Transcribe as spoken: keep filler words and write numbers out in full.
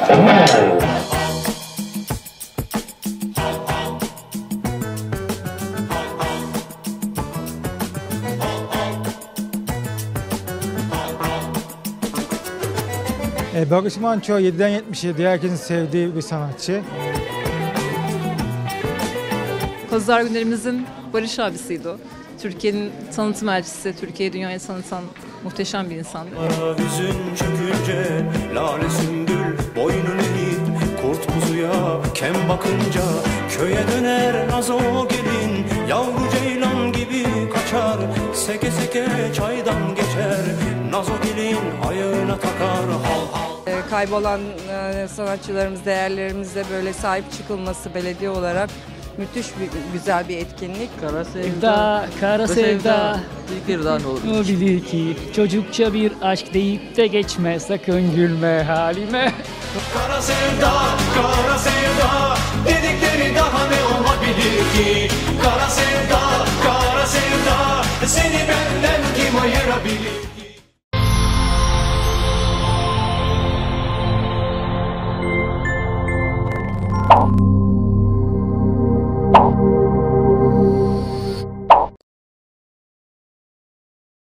E, Barış Manço yediden yetmiş yediye herkesin sevdiği bir sanatçı. Pazar günlerimizin Barış abisiydi o. Türkiye'nin tanıtım elçisi, Türkiye'yi dünyaya tanıtan muhteşem bir insandı. Kara hüzün çökünce, lale sümbül boynun eğip, kurt kuzuya kem bakınca, köye döner nazo gelin, yavru ceylan gibi kaçar, seke seke çaydan geçer, nazo gelin ayağına takar hal hal. Kaybolan sanatçılarımız, değerlerimize böyle sahip çıkılması belediye olarak müthiş bir, güzel bir etkinlik. Kara sevda, kara sevda, bir daha ne olur? Bilir ki çocukça bir aşk deyip de geçme, sakın gülme halime. Kara sevda, kara sevda, dedikleri daha ne olabilir ki? Kara sevda, kara sevda, seni benden kim ayırabilir ki?